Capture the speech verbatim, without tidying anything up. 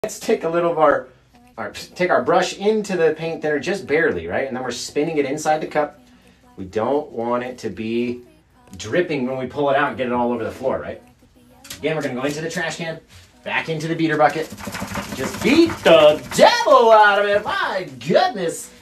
Let's take a little of our, our, take our brush into the paint thinner just barely, right? And then we're spinning it inside the cup. We don't want it to be dripping when we pull it out and get it all over the floor, right? Again, we're gonna go into the trash can, back into the beater bucket. Just beat the devil out of it, my goodness.